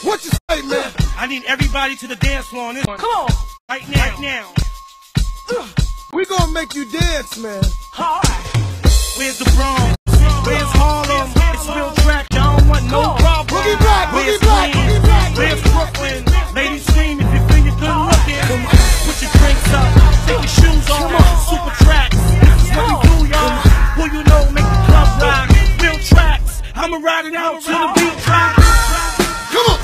What you say, man? I need everybody to the dance floor on this one. Come on. Right now. Right now. We gonna make you dance, man. Alright. Where's the Bronx? Where's Harlem? It's real track. I don't want no problem. Boogie Black, Boogie Where's Black, Queens? Boogie Black. Where's Brooklyn? Ladies scream if you feel you're good looking. Put your drinks up. Take your shoes off. Super TRAXX. This is what we do, y'all. Who you know make the club rock. Real tracks. I'ma ride it out to the beat drop. Come on.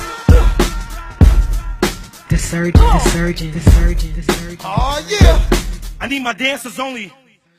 The surgeon. Oh yeah. I need my dancers only.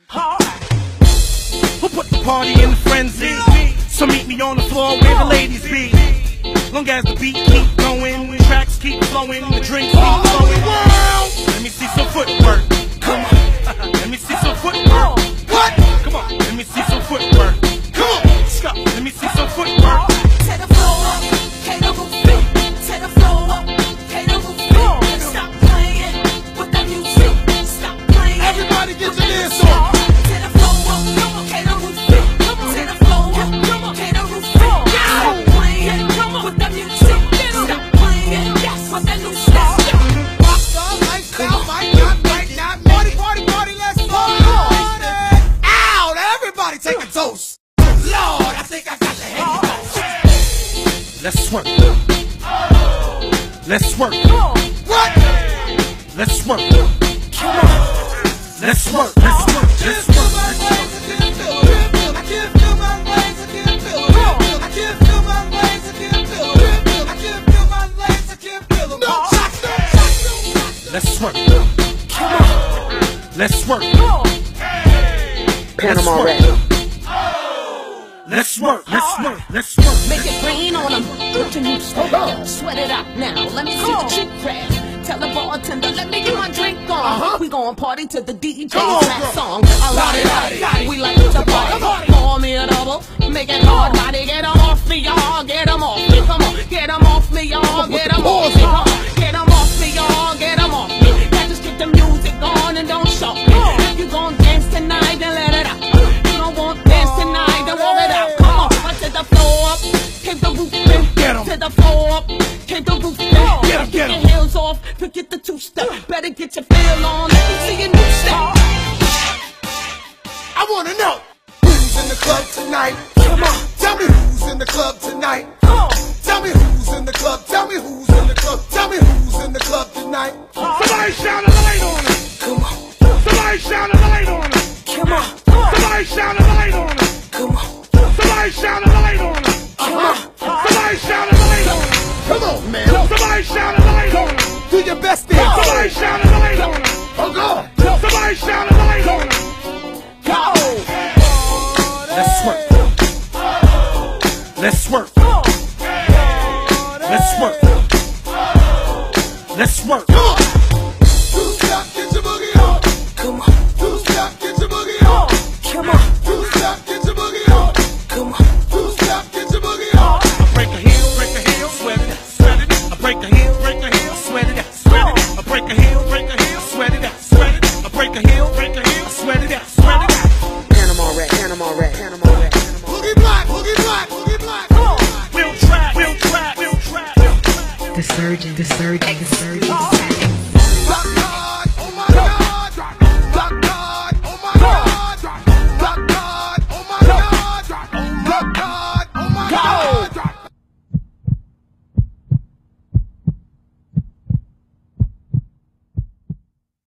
Who put the party in the frenzy? So meet me on the floor where the ladies be. Long as the beat keep going, the tracks keep flowing, the drinks keep flowing. Let me see some footwork. Come on. Let me see some footwork. What? Come on. Let me see some footwork. Come on. Stop. Let me see some footwork. Tear the floor up, tear the roof in. Tear the floor up, tear the roof in. Stop playing with that music. Stop playing. Everybody get your dance on. Tear the floor up, tear the roof in. Tear the floor up, tear the roof in. Stop playing with that music. Stop playing with that new stuff. Rockstar lifestyle, might not. Party, let's party. Out, everybody take a toast. Lord, I think I got the head toast. Let's work. Let's work. What? Let's work. Come on. Let's work. Let's work. Let's work. I can't feel my legs, I can't feel it. I can't feel my legs, I can't feel it. I can't feel my legs, I can't feel them. No shots, no shots. Let's work. Come on. Let's work. Panama Red. Let's work. Let's work. Let's work. Make it rain on them. Put your new stuff. Sweat it out now. Let me see the chick crash. Tell the bartender, let me get my drink on. We gon' party to the DJ TRAXX song. I like it. We like to party. Pour me a double. Make it hard. Body, get 'em off me, y'all. Get 'em off me. Come on. Get 'em off me, y'all. Get 'em off me. Come on. Get 'em off me, y'all. Get 'em off me. Now just get the music on and don't shock me. If you gon' dance tonight, then let it out. You don't want dance tonight, then walk it out. Come on. To the floor up, take the roof in. Get 'em. To the floor up, take the roof in. Get 'em, get 'em. Your heels off, forget the two-step. Better get your feel on, let me see your new step. I wanna know who's in the club tonight. Come on, tell me who's in the club tonight. Tell me who's in the club. Tell me who's in the club. Tell me who's in the club tonight. Somebody shine a light on it. Come on, Somebody shine a light on it. come on, Somebody shine a light on it. come on, Somebody shine a light on it. Somebody shine a light on it. come on, man. Somebody shine a light on it. Do your best dance. Somebody shine a light on it. Oh God. Somebody shine a light on it. Go. Let's work. Let's work. Let's work. Let's work. Come on. Two-step, get your boogie on. Come on. Two-step, get your boogie on. Come on. Two-step, get your boogie on. Come on. Two-step, get your boogie on. I break a heel, sweat it, sweat it. I break a heel, sweat it, sweat it. I break a heel, sweat it, sweat it. I break a heel, sweat it, sweat it. Panama Red. Boogie Black, Boogie Black, Boogie Black. Real track, real track, real track. The surgeon.